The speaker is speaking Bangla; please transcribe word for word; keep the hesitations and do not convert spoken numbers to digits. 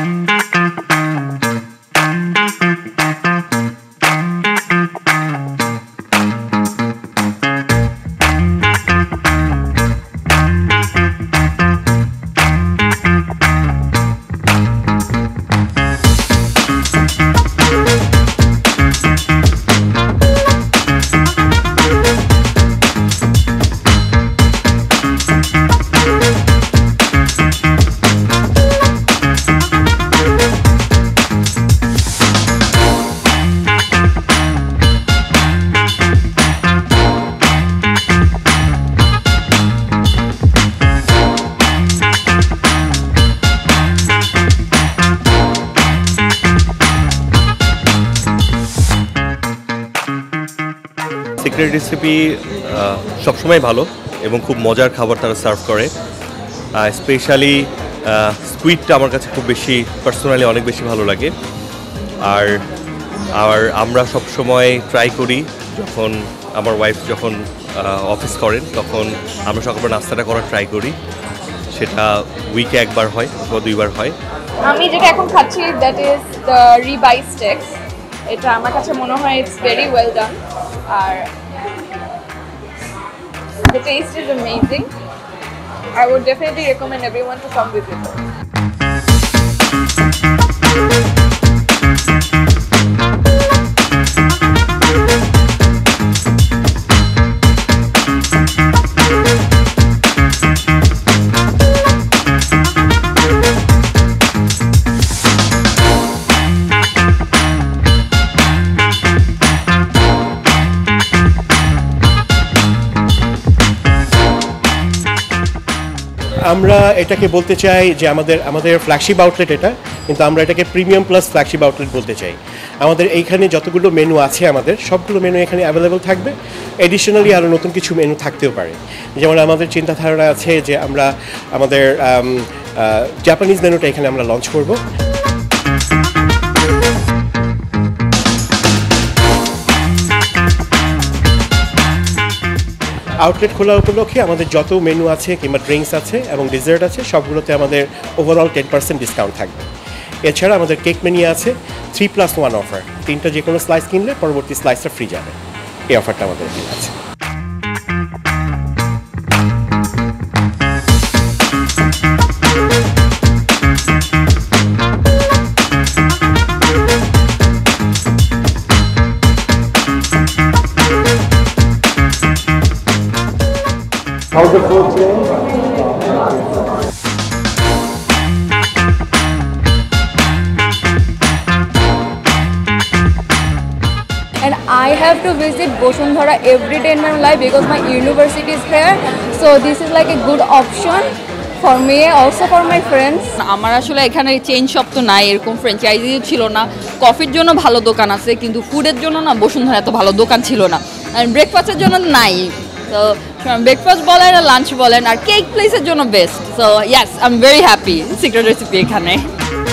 সিক্রেট রেসিপি সবসময় ভালো এবং খুব মজার খাবার তারা সার্ভ করে। স্পেশালি স্কুইডটা আমার কাছে খুব বেশি পার্সোনালি অনেক বেশি ভালো লাগে। আর আর আমরা সবসময় ট্রাই করি, যখন আমার ওয়াইফ যখন অফিস করেন তখন আমরা সকালে নাস্তাটা করার ট্রাই করি। সেটা উইকে একবার হয় অথবা দুইবার হয়। আমি যেটা এখন খাচ্ছি that is the ribeye steaks. এটা আমার কাছে মনে হয় ইটস ভেরি ওয়েল ডান, আর the taste is amazing. I would definitely recommend everyone to come visit. আমরা এটাকে বলতে চাই যে আমাদের আমাদের ফ্ল্যাগশিপ আউটলেট এটা, কিন্তু আমরা এটাকে প্রিমিয়াম প্লাস ফ্ল্যাগশিপ আউটলেট বলতে চাই। আমাদের এইখানে যতগুলো মেনু আছে আমাদের সবগুলো মেনু এখানে অ্যাভেলেবল থাকবে। এডিশনালি আরও নতুন কিছু মেনু থাকতেও পারে। যেমন আমাদের চিন্তাধারণা আছে যে আমরা আমাদের জাপানিজ মেনুটা এখানে আমরা লঞ্চ করব। আউটলেট খোলা উপলক্ষে আমাদের যত মেনু আছে কিংবা ড্রিঙ্কস আছে এবং ডেজার্ট আছে সবগুলোতে আমাদের ওভারঅল টেন পার্সেন্ট ডিসকাউন্ট থাকবে। এছাড়া আমাদের কেক মেনু আছে থ্রি প্লাস ওয়ান অফার, তিনটা যে কোনো স্লাইস কিনলে পরবর্তী স্লাইসটা ফ্রি যাবে। এই অফারটা আমাদের এখানে আছে। How's the food today? And I have to visit Bosundhara every day in my life because my university is here. So this is like a good option for me, also for my friends. আমার আসলে এখানে চেইন শপ তো নাই, এরকম ফ্র্যাঞ্চাইজিও ছিল না। কফির জন্য ভালো দোকান আছে, কিন্তু ফুডের জন্য না বসুন্ধরা এত ভালো দোকান ছিল না। আর ব্রেকফাস্টের জন্য নাই। তো ব্রেকফাস্ট বলেন আর লাঞ্চ বলেন আর কেক প্লেসের জন্য best. So yes, I am very happy secret recipe এখানে।